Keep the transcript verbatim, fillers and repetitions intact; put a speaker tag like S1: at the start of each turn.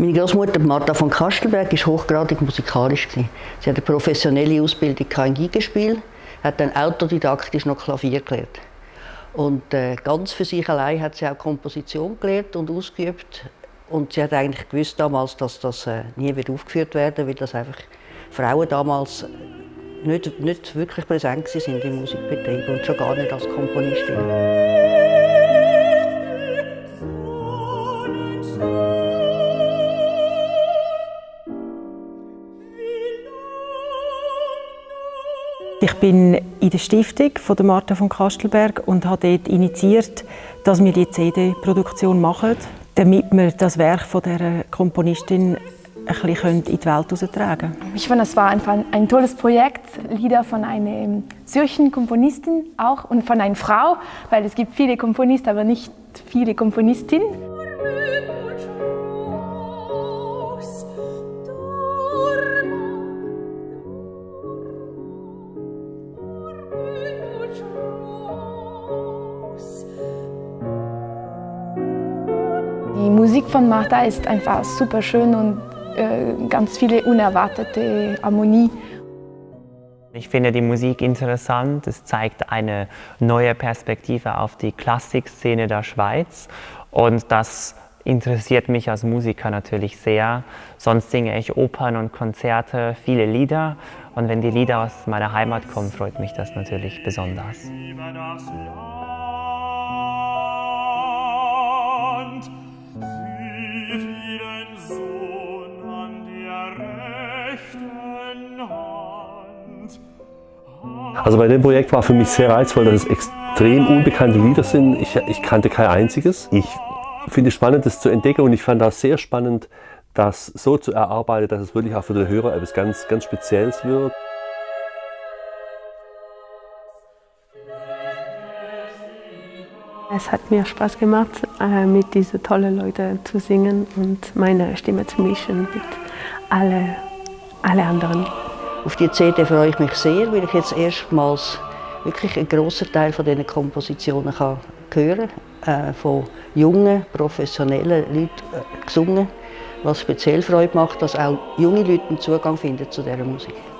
S1: Meine Großmutter Martha von Kastelberg war hochgradig musikalisch. Sie hatte eine professionelle Ausbildung im Geigenspiel, hat dann autodidaktisch noch Klavier gelernt. Und äh, ganz für sich allein hat sie auch Komposition gelernt und ausgeübt. Und sie hat eigentlich gewusst damals, dass das äh, nie wird aufgeführt werden, weil das einfach Frauen damals nicht, nicht wirklich präsent sind im Musikbetrieb und schon gar nicht als Komponistin.
S2: Ich bin in der Stiftung von der Martha von Kastelberg und habe dort initiiert, dass wir die C D-Produktion machen, damit wir das Werk von der Komponistin ein bisschen in die Welt heraustragen können.
S3: Ich fand, es war einfach ein tolles Projekt, Lieder von einer solchen Komponistin auch und von einer Frau, weil es gibt viele Komponisten, aber nicht viele Komponistinnen. Die Musik von Martha ist einfach super schön und äh, ganz viele unerwartete Harmonie.
S4: Ich finde die Musik interessant. Es zeigt eine neue Perspektive auf die Klassikszene der Schweiz und das interessiert mich als Musiker natürlich sehr. Sonst singe ich Opern und Konzerte, viele Lieder und wenn die Lieder aus meiner Heimat kommen, freut mich das natürlich besonders.
S5: Also bei dem Projekt war für mich sehr reizvoll, dass es extrem unbekannte Lieder sind. Ich, ich kannte kein einziges. Ich finde es spannend, das zu entdecken und ich fand das sehr spannend, das so zu erarbeiten, dass es wirklich auch für den Hörer etwas ganz, ganz Spezielles wird.
S6: Es hat mir Spaß gemacht, mit diesen tollen Leuten zu singen und meine Stimme zu mischen mit allen alle anderen.
S1: Auf die C D freue ich mich sehr, weil ich jetzt erstmals wirklich einen grossen Teil von diesen Kompositionen kann hören kann, äh, von jungen, professionellen Leuten äh, gesungen, was speziell Freude macht, dass auch junge Leute einen Zugang finden zu dieser Musik.